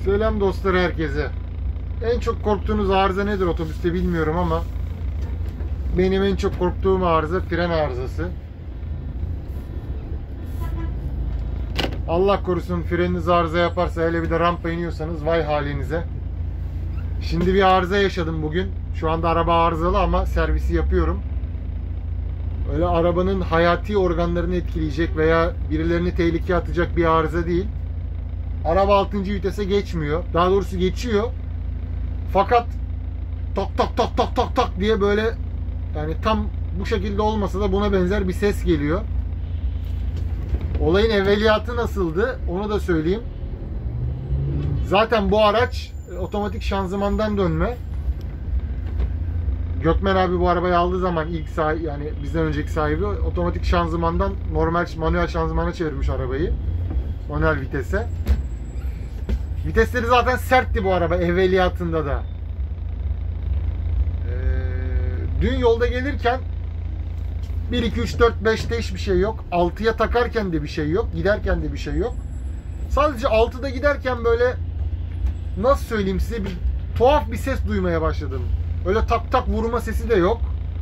Selam dostlar herkese. En çok korktuğunuz arıza nedir otobüste bilmiyorum ama benim en çok korktuğum arıza fren arızası. Allah korusun freniniz arıza yaparsa, hele bir de rampa iniyorsanız vay halinize. Şimdi bir arıza yaşadım bugün. Şu anda araba arızalı ama servisi yapıyorum. Öyle arabanın hayati organlarını etkileyecek veya birilerini tehlikeye atacak bir arıza değil. Araba 6. vitese geçmiyor. Daha doğrusu geçiyor. Fakat tak tak tak tak tak tak diye böyle, yani tam bu şekilde olmasa da buna benzer bir ses geliyor. Olayın evveliyatı nasıldı onu da söyleyeyim. Zaten bu araç otomatik şanzımandan dönme. Gökmen abi bu arabayı aldığı zaman ilk sahibi, yani bizden önceki sahibi, otomatik şanzımandan normal manuel şanzımana çevirmiş arabayı. Manuel vitese. Vitesleri zaten sertti bu araba evveliyatında da. Dün yolda gelirken 1, 2, 3, 4, 5'te hiçbir şey yok. 6'ya takarken de bir şey yok. Giderken de bir şey yok. Sadece 6'da giderken böyle, nasıl söyleyeyim size, bir tuhaf bir ses duymaya başladım. Öyle tak tak vurma sesi de yok.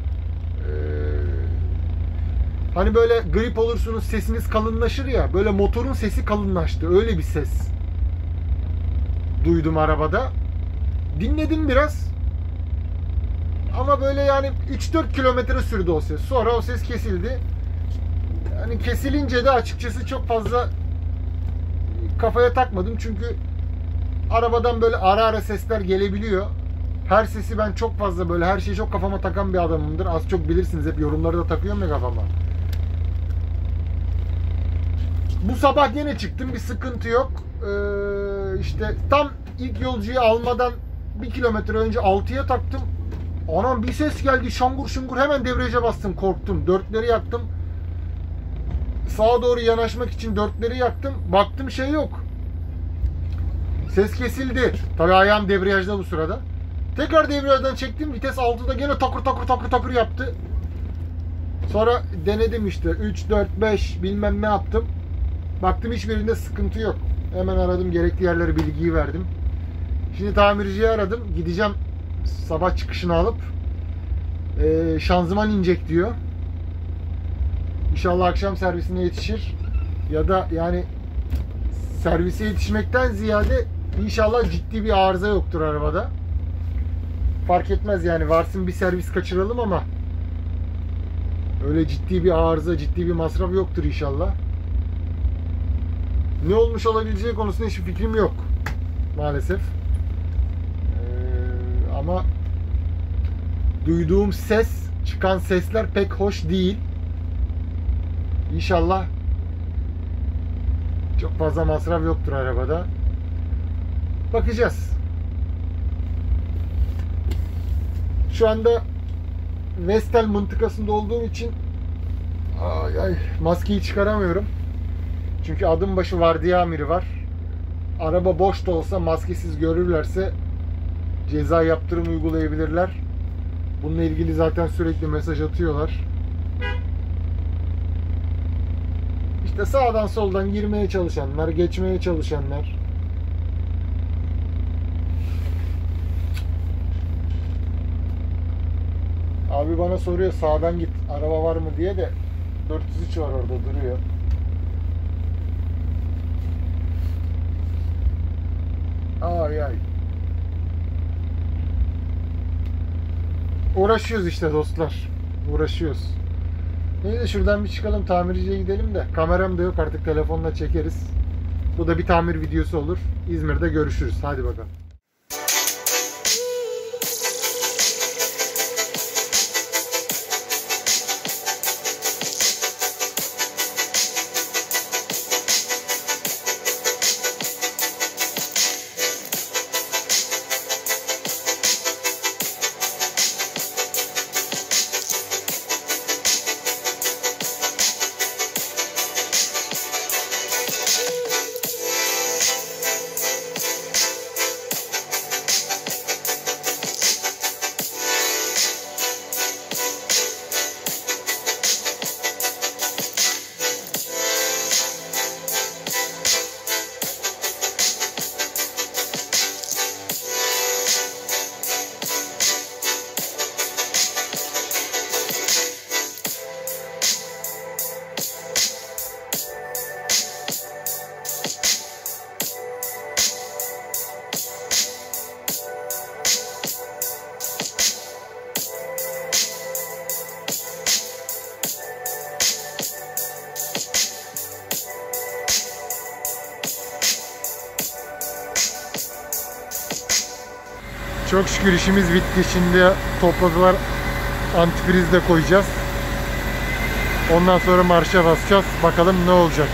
Hani böyle grip olursunuz, sesiniz kalınlaşır ya. Böyle motorun sesi kalınlaştı. Öyle bir ses duydum arabada. Dinledim biraz. Ama böyle yani 3-4 kilometre sürdü o ses. Sonra o ses kesildi. Yani kesilince de açıkçası çok fazla kafaya takmadım. Çünkü arabadan böyle ara ara sesler gelebiliyor. Her sesi ben çok fazla, böyle her şeyi çok kafama takan bir adamımdır. Az çok bilirsiniz, hep yorumları da takıyorum ya kafama. Bu sabah gene çıktım, bir sıkıntı yok. İşte tam ilk yolcuyu almadan 1 kilometre önce 6'ya taktım. Anam bir ses geldi, şangur şungur, hemen debriyaja bastım, korktum. 4'leri yaktım. Sağa doğru yanaşmak için 4'leri yaktım. Baktım şey yok. Ses kesildi. Tabii ayağım debriyajda bu sırada. Tekrar debriyajdan çektim. Vites 6'da gene takır takır takır takır yaptı. Sonra denedim işte. 3, 4, 5 bilmem ne yaptım. Baktım hiçbirinde sıkıntı yok. Hemen aradım. Gerekli yerlere bilgiyi verdim. Şimdi tamirciyi aradım. Gideceğim sabah çıkışını alıp şanzıman inecek diyor. İnşallah akşam servisine yetişir. Ya da yani servise yetişmekten ziyade inşallah ciddi bir arıza yoktur arabada. Fark etmez yani, varsın bir servis kaçıralım ama öyle ciddi bir arıza, ciddi bir masraf yoktur inşallah. Ne olmuş olabileceği konusunda hiçbir fikrim yok maalesef. Ama duyduğum ses, çıkan sesler pek hoş değil. İnşallah çok fazla masraf yoktur arabada. Bakacağız. Şu anda Vestel mıntıkasında olduğum için maskeyi çıkaramıyorum. Çünkü adım başı vardiya amiri var. Araba boş da olsa maskesiz görürlerse ceza yaptırım uygulayabilirler. Bununla ilgili zaten sürekli mesaj atıyorlar. İşte sağdan soldan girmeye çalışanlar, geçmeye çalışanlar. Abi bana soruyor sağdan git, araba var mı diye, de 403 var orada duruyor. Ay ay. Uğraşıyoruz işte dostlar. Uğraşıyoruz. Neyse şuradan bir çıkalım, tamirciye gidelim de. Kameram da yok artık, telefonla çekeriz. Bu da bir tamir videosu olur. İzmir'de görüşürüz. Hadi bakalım. Çok şükür işimiz bitti. Şimdi topladılar. Antifriz de koyacağız. Ondan sonra marşa basacağız. Bakalım ne olacak.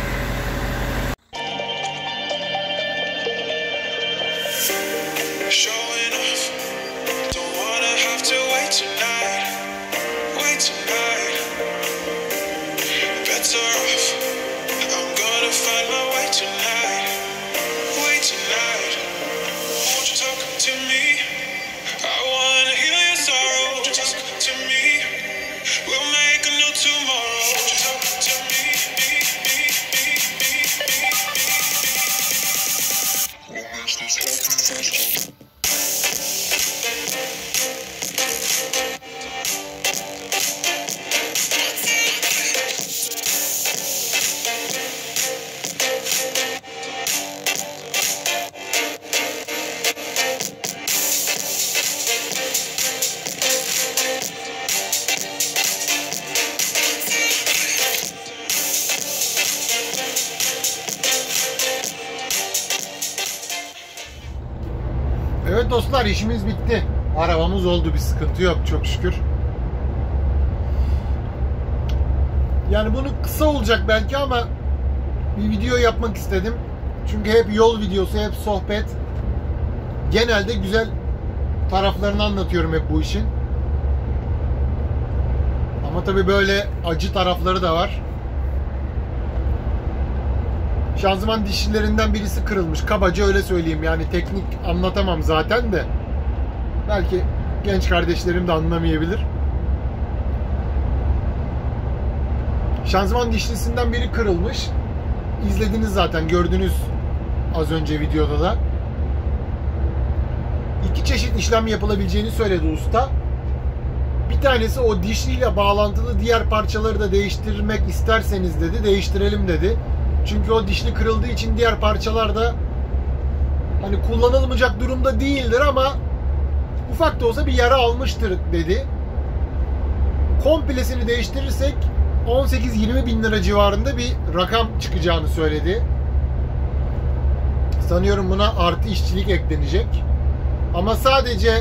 Evet dostlar, işimiz bitti. Arabamız oldu, bir sıkıntı yok çok şükür. Yani bunu kısa olacak belki ama bir video yapmak istedim. Çünkü hep yol videosu, hep sohbet. Genelde güzel taraflarını anlatıyorum hep bu işin. Ama tabii böyle acı tarafları da var. Şanzıman dişlilerinden birisi kırılmış. Kabaca öyle söyleyeyim. Yani teknik anlatamam zaten de. Belki genç kardeşlerim de anlamayabilir. Şanzıman dişlisinden biri kırılmış. İzlediniz zaten, gördünüz az önce videoda da. İki çeşit işlem yapılabileceğini söyledi usta. Bir tanesi, o dişliyle bağlantılı diğer parçaları da değiştirmek isterseniz dedi, değiştirelim dedi. Çünkü o dişli kırıldığı için diğer parçalar da hani kullanılmayacak durumda değildir ama ufak da olsa bir yara almıştır dedi. Komplesini değiştirirsek 18-20 bin lira civarında bir rakam çıkacağını söyledi. Sanıyorum buna artı işçilik eklenecek. Ama sadece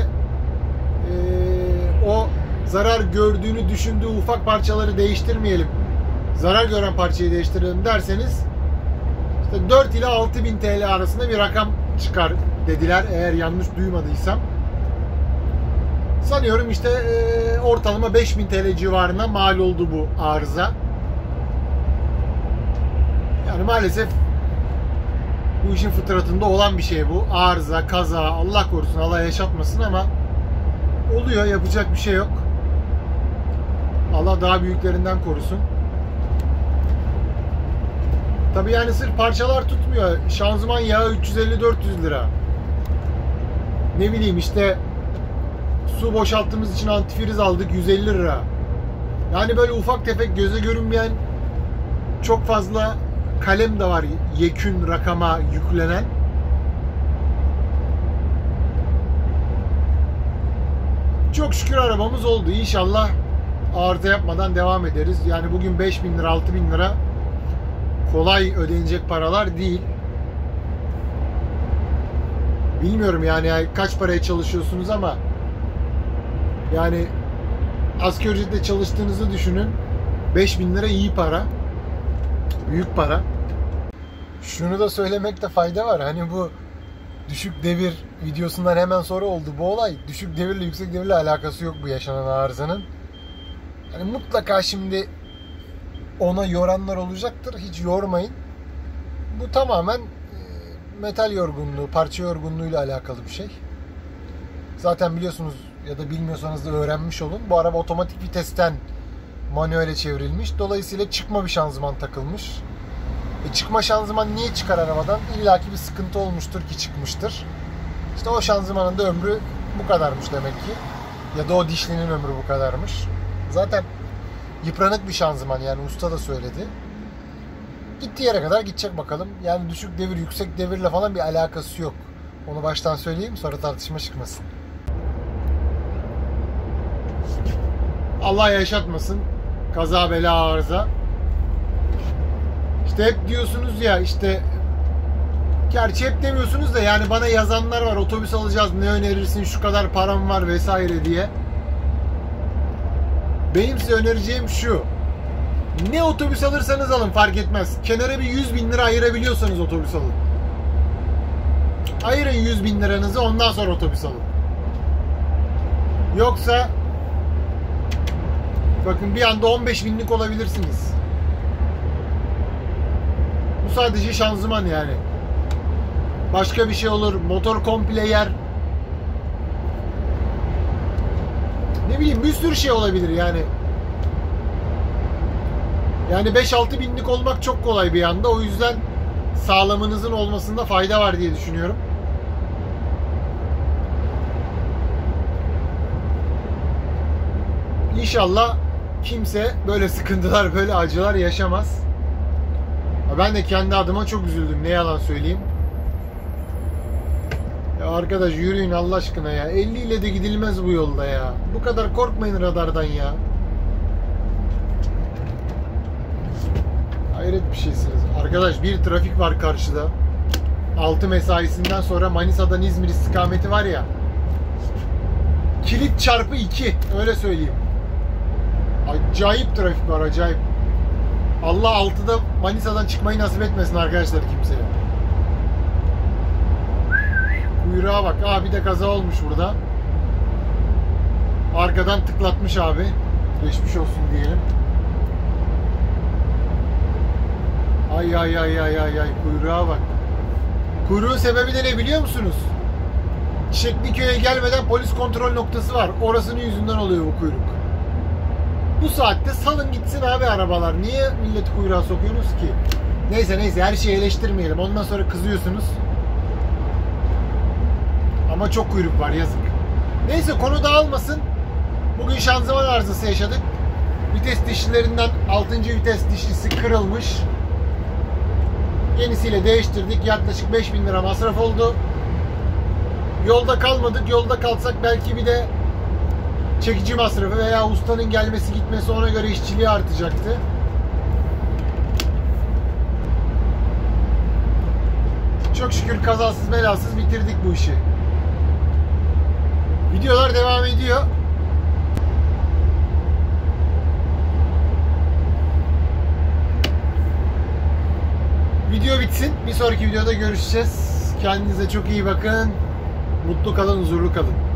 o zarar gördüğünü düşündüğü ufak parçaları değiştirmeyelim, zarar gören parçayı değiştirelim derseniz işte 4 ile 6 bin TL arasında bir rakam çıkar dediler, eğer yanlış duymadıysam. Sanıyorum işte ortalama 5 bin TL civarına mal oldu bu arıza. Yani maalesef bu işin fıtratında olan bir şey bu. Arıza, kaza, Allah korusun, Allah yaşatmasın ama oluyor, yapacak bir şey yok. Allah daha büyüklerinden korusun. Tabii yani sırf parçalar tutmuyor. Şanzıman yağı 350-400 lira. Ne bileyim işte su boşalttığımız için antifriz aldık 150 lira. Yani böyle ufak tefek göze görünmeyen çok fazla kalem de var yekün rakama yüklenen. Çok şükür arabamız oldu. İnşallah arıza yapmadan devam ederiz. Yani bugün 5 bin lira, 6 bin lira kolay ödenecek paralar değil. Bilmiyorum yani kaç paraya çalışıyorsunuz ama yani asgari ücretle çalıştığınızı düşünün. 5 bin lira iyi para. Büyük para. Şunu da söylemekte fayda var. Hani bu düşük devir videosundan hemen sonra oldu bu olay. Düşük devirle yüksek devirle alakası yok bu yaşanan arızanın. Yani mutlaka şimdi ona yoranlar olacaktır. Hiç yormayın. Bu tamamen metal yorgunluğu, parça yorgunluğuyla alakalı bir şey. Zaten biliyorsunuz ya da bilmiyorsanız da öğrenmiş olun. Bu araba otomatik vitesten manuele çevrilmiş. Dolayısıyla çıkma bir şanzıman takılmış. Çıkma şanzıman niye çıkar arabadan? İlla ki bir sıkıntı olmuştur ki çıkmıştır. İşte o şanzımanın da ömrü bu kadarmış demek ki. Ya da o dişlinin ömrü bu kadarmış. Zaten yıpranık bir şanzıman, yani usta da söyledi. Gittiği yere kadar gidecek bakalım. Yani düşük devir, yüksek devirle falan bir alakası yok. Onu baştan söyleyeyim, sonra tartışma çıkmasın. Allah yaşatmasın. Kaza bela arıza. İşte hep diyorsunuz ya işte Gerçi hep demiyorsunuz da yani bana yazanlar var, otobüs alacağız ne önerirsin, şu kadar param var vesaire diye. Benim size önereceğim şu: ne otobüs alırsanız alın fark etmez. Kenara bir 100.000 lira ayırabiliyorsanız otobüs alın. Ayırın 100.000 liranızı, ondan sonra otobüs alın. Yoksa bakın bir anda 15.000'lik olabilirsiniz. Bu sadece şanzıman yani. Başka bir şey olur. Motor komple yer. Ne bileyim, bir sürü şey olabilir yani. Yani 5-6 binlik olmak çok kolay bir anda. O yüzden sağlamınızın olmasında fayda var diye düşünüyorum. İnşallah kimse böyle sıkıntılar, böyle acılar yaşamaz. Ben de kendi adıma çok üzüldüm. Ne yalan söyleyeyim. Ya arkadaş yürüyün Allah aşkına ya. 50 ile de gidilmez bu yolda ya. Bu kadar korkmayın radardan ya. Hayret bir şeysiniz. Arkadaş bir trafik var karşıda. 6 mesaisinden sonra Manisa'dan İzmir istikameti var ya. Kilit çarpı 2. Öyle söyleyeyim. Acayip trafik var, acayip. Allah 6'da Manisa'dan çıkmayı nasip etmesin arkadaşlar kimseye. Kuyruğa bak. Bir de kaza olmuş burada. Arkadan tıklatmış abi. Geçmiş olsun diyelim. Ay kuyruğa bak. Kuyruğun sebebi de ne biliyor musunuz? Çiçekliköy'e gelmeden polis kontrol noktası var. Orasının yüzünden oluyor bu kuyruk. Bu saatte salın gitsin abi arabalar. Niye milleti kuyruğa sokuyorsunuz ki? Neyse her şeyi eleştirmeyelim. Ondan sonra kızıyorsunuz. Ama çok kuyruk var, yazık. Neyse, konu dağılmasın. Bugün şanzıman arızası yaşadık. Vites dişlilerinden 6. vites dişlisi kırılmış. Yenisiyle değiştirdik. Yaklaşık 5.000 lira masraf oldu. Yolda kalmadık. Yolda kalsak belki bir de çekici masrafı veya ustanın gelmesi gitmesi, ona göre işçiliği artacaktı. Çok şükür kazasız belasız bitirdik bu işi. Videolar devam ediyor. Video bitsin. Bir sonraki videoda görüşeceğiz. Kendinize çok iyi bakın. Mutlu kalın, huzurlu kalın.